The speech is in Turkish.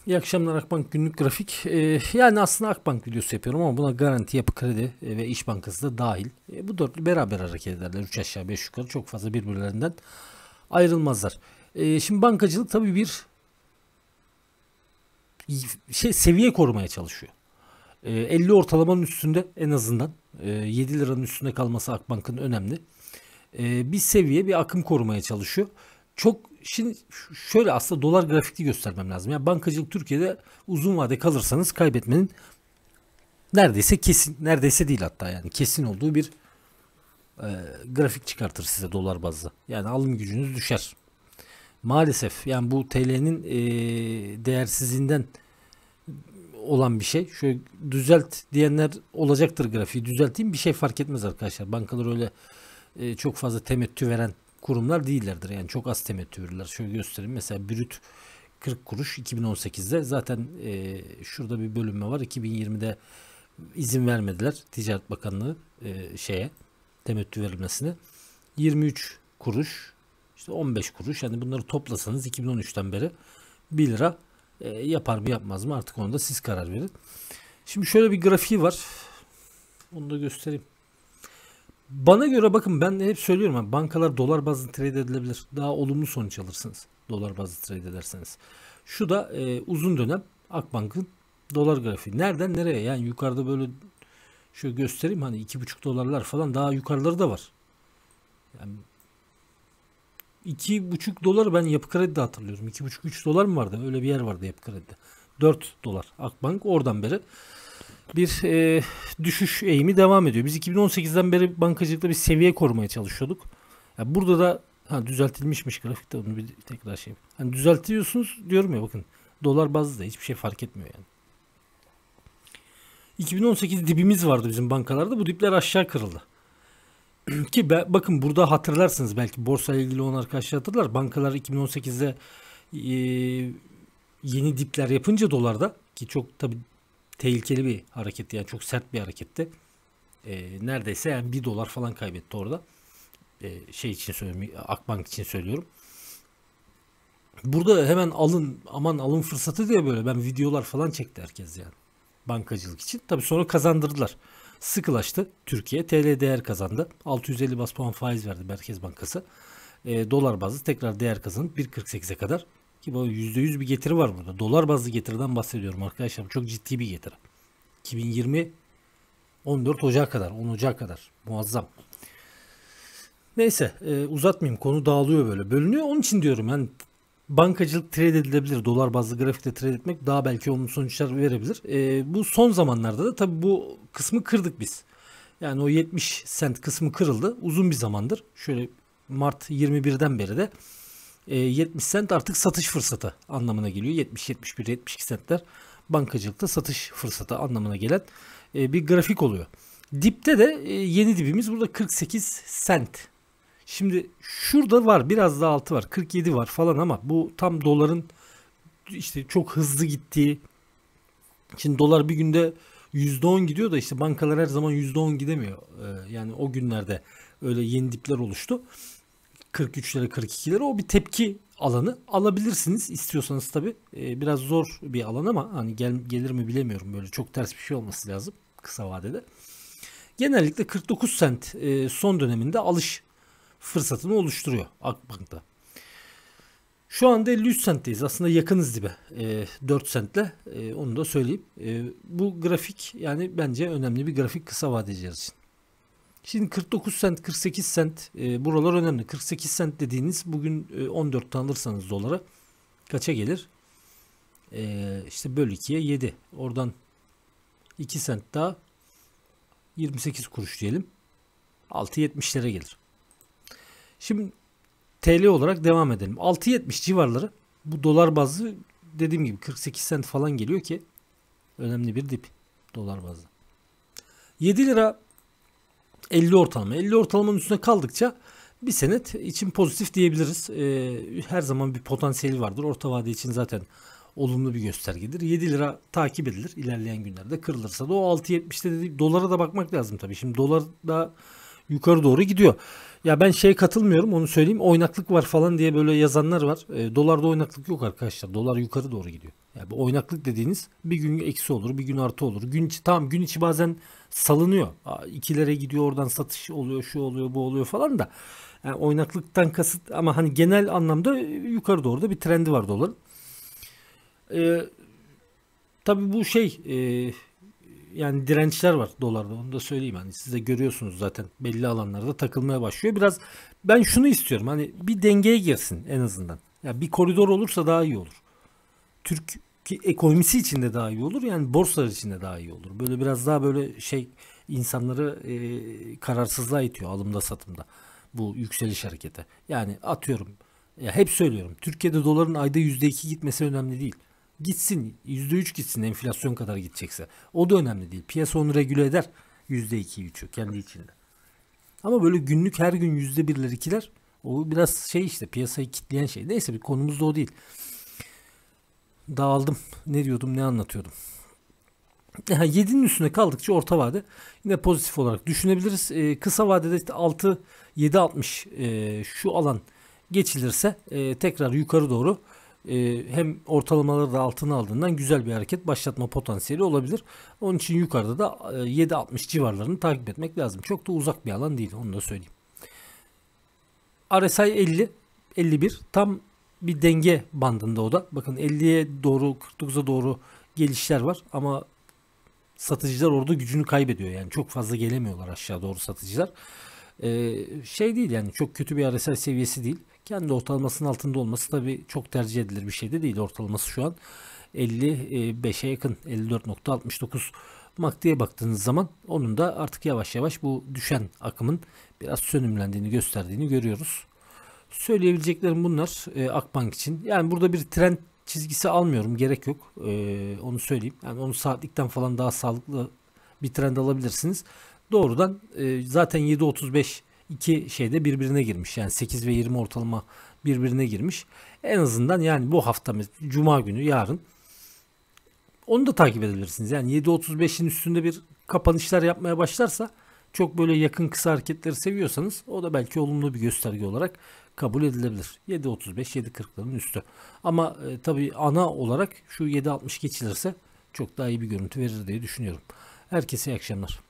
İyi akşamlar Akbank günlük grafik. Yani aslında Akbank videosu yapıyorum ama buna Garanti, Yapı Kredi ve İş Bankası da dahil. Bu dörtlü beraber hareket ederler. 3 aşağı 5 yukarı çok fazla birbirlerinden ayrılmazlar. Şimdi bankacılık tabii bir seviye korumaya çalışıyor. 50 ortalamanın üstünde en azından 7 liranın üstünde kalması Akbank'ın önemli. Bir seviye bir akım korumaya çalışıyor. Şimdi şöyle aslında dolar grafikli göstermem lazım. Yani bankacılık Türkiye'de uzun vade kalırsanız kaybetmenin neredeyse kesin, neredeyse değil hatta yani kesin olduğu bir grafik çıkartır size dolar bazlı. Yani alım gücünüz düşer. Maalesef yani bu TL'nin değersizliğinden olan bir şey. Şöyle düzelt diyenler olacaktır grafiği. Düzelteyim bir şey fark etmez arkadaşlar. Bankalar öyle çok fazla temettü veren kurumlar değillerdir. Yani çok az temettü verirler. Şöyle göstereyim. Mesela brüt 40 kuruş 2018'de zaten şurada bir bölünme var. 2020'de izin vermediler Ticaret Bakanlığı temettü verilmesine. 23 kuruş işte 15 kuruş yani bunları toplasanız 2013'ten beri 1 lira yapar mı yapmaz mı artık onu da siz karar verin. Şimdi şöyle bir grafiği var. Onu da göstereyim. Bana göre bakın ben hep söylüyorum bankalar dolar bazlı trade edilebilir. Daha olumlu sonuç alırsınız dolar bazlı trade ederseniz. Şu da uzun dönem Akbank'ın dolar grafiği. Nereden nereye? Yani yukarıda böyle şöyle göstereyim hani 2,5 dolarlar falan daha yukarıları da var. Yani 2,5 dolar ben Yapı Kredi'de hatırlıyorum. 2,5-3 dolar mı vardı? Öyle bir yer vardı Yapı Kredi'de. 4 dolar Akbank oradan beri bir düşüş eğimi devam ediyor. Biz 2018'den beri bankacılıkta bir seviye korumaya çalışıyorduk. Yani burada da düzeltilmişmiş grafikte onu bir tekrar Hani düzeltiyorsunuz diyorum ya bakın dolar bazlı da hiçbir şey fark etmiyor yani. 2018 dibimiz vardı bizim bankalarda. Bu dipler aşağı kırıldı. Ki bakın burada hatırlarsınız belki borsa ile ilgili olan arkadaşlar hatırlar. Bankalar 2018'de yeni dipler yapınca dolarda ki çok tabii tehlikeli bir hareketti yani çok sert bir hareketti. Neredeyse yani 1 dolar falan kaybetti orada. İçin söylüyorum, Akbank için söylüyorum. Burada hemen alın fırsatı diye böyle ben videolar falan çekti herkes yani. Bankacılık için. Tabii sonra kazandırdılar. Sıkılaştı. Türkiye TL değer kazandı. 650 bas puan faiz verdi Merkez Bankası. Dolar bazlı tekrar değer kazanıp 1.48'e kadar ki bu %100 bir getiri var burada. Dolar bazlı getiriden bahsediyorum arkadaşlar. Çok ciddi bir getiri. 2020 14 Ocak'a kadar, 10 Ocak'a kadar muazzam. Neyse uzatmayayım. Konu dağılıyor böyle. Bölünüyor. Onun için diyorum yani bankacılık trade edilebilir. Dolar bazlı grafikte trade etmek daha belki olumlu sonuçlar verebilir. Bu son zamanlarda da tabii bu kısmı kırdık biz. Yani o 70 sent kısmı kırıldı. Uzun bir zamandır. Şöyle Mart 21'den beri de 70 sent artık satış fırsatı anlamına geliyor. 70, 71, 72 sentler bankacılıkta satış fırsatı anlamına gelen bir grafik oluyor. Dipte de yeni dibimiz burada 48 sent. Şimdi şurada var biraz daha altı var 47 var falan ama bu tam doların işte çok hızlı gittiği. Şimdi dolar bir günde %10 gidiyor da işte bankalar her zaman %10 gidemiyor. Yani o günlerde öyle yeni dipler oluştu. 43'lere 42'lere o bir tepki alanı alabilirsiniz istiyorsanız tabi. Biraz zor bir alan ama hani gelir mi bilemiyorum böyle çok ters bir şey olması lazım kısa vadede. Genellikle 49 sent son döneminde alış fırsatını oluşturuyor Akbank'ta. Şu anda 53 centteyiz. Aslında yakınız dibe. 4 centle. Onu da söyleyeyim. Bu grafik yani bence önemli bir grafik kısa vadeciler için. Şimdi 49 cent, 48 cent buralar önemli. 48 cent dediğiniz bugün 14'ten alırsanız dolara kaça gelir? İşte böl 2'ye 7. Oradan 2 cent daha 28 kuruş diyelim. 6.70'lere gelir. Şimdi TL olarak devam edelim. 6.70 civarları bu dolar bazlı dediğim gibi 48 cent falan geliyor ki önemli bir dip dolar bazlı. 7 lira 50 ortalama. 50 ortalamanın üstüne kaldıkça bir senet için pozitif diyebiliriz. Her zaman bir potansiyeli vardır. Orta vade için zaten olumlu bir göstergedir. 7 lira takip edilir. İlerleyen günlerde kırılırsa da o 6.70'te dedi, dolara da bakmak lazım tabii. Şimdi dolar da yukarı doğru gidiyor. Ya ben katılmıyorum onu söyleyeyim. Oynaklık var falan diye böyle yazanlar var. Dolarda oynaklık yok arkadaşlar. Dolar yukarı doğru gidiyor. Yani bu oynaklık dediğiniz bir gün eksi olur, bir gün artı olur. Gün içi, tamam, gün içi bazen salınıyor. İkilere gidiyor, oradan satış oluyor, şu oluyor, bu oluyor falan da. Yani oynaklıktan kasıt, ama hani genel anlamda yukarı doğru da bir trendi var doların. Ee, tabii bu yani dirençler var dolarda, onu da söyleyeyim. Hani siz de görüyorsunuz zaten, belli alanlarda takılmaya başlıyor. Biraz ben şunu istiyorum, hani bir dengeye girsin en azından. Ya bir koridor olursa daha iyi olur. Türk ekonomisi için de daha iyi olur. Yani borsalar için de daha iyi olur. Böyle biraz daha böyle insanları kararsızlığa itiyor alımda satımda. Bu yükseliş hareketi. Yani atıyorum, ya hep söylüyorum, Türkiye'de doların ayda %2 gitmesi önemli değil. Gitsin, %3 gitsin, enflasyon kadar gidecekse. O da önemli değil. Piyasa onu regüle eder. %2'yi, %3'ü kendi içinde. Ama böyle günlük her gün %1'ler, ikiler, o biraz işte piyasayı kitleyen şey. Neyse, bir konumuz da o değil. Dağıldım. Ne diyordum, ne anlatıyordum. 7'nin üstüne kaldıkça orta vade yine pozitif olarak düşünebiliriz. Kısa vadede işte 6 7.60 şu alan geçilirse tekrar yukarı doğru hem ortalamaları da altına aldığından güzel bir hareket başlatma potansiyeli olabilir. Onun için yukarıda da 7.60 civarlarını takip etmek lazım. Çok da uzak bir alan değil, onu da söyleyeyim. RSI 50 51 tam bir denge bandında o da. Bakın 50'ye doğru, 49'a doğru gelişler var ama satıcılar orada gücünü kaybediyor. Yani çok fazla gelemiyorlar aşağı doğru satıcılar. Değil yani, çok kötü bir RSI seviyesi değil. Kendi ortalamasının altında olması tabii çok tercih edilir bir şey de değil. Ortalaması şu an 55'e yakın, 54.69 MACD'ye baktığınız zaman onun da artık yavaş yavaş bu düşen akımın biraz sönümlendiğini gösterdiğini görüyoruz. Söyleyebileceklerim bunlar Akbank için. Yani burada bir trend çizgisi almıyorum. Gerek yok. Onu söyleyeyim. Yani onu saatlikten falan daha sağlıklı bir trend alabilirsiniz. Doğrudan zaten 7.35 iki şeyde birbirine girmiş. Yani 8 ve 20 ortalama birbirine girmiş. En azından yani bu hafta, Cuma günü, yarın onu da takip edebilirsiniz. Yani 7.35'in üstünde bir kapanışlar yapmaya başlarsa, çok böyle yakın kısa hareketleri seviyorsanız, o da belki olumlu bir gösterge olarak kabul edilebilir. 7.35 7.40'ların üstü. Ama tabii ana olarak şu 7.60 geçilirse çok daha iyi bir görüntü verir diye düşünüyorum. Herkese iyi akşamlar.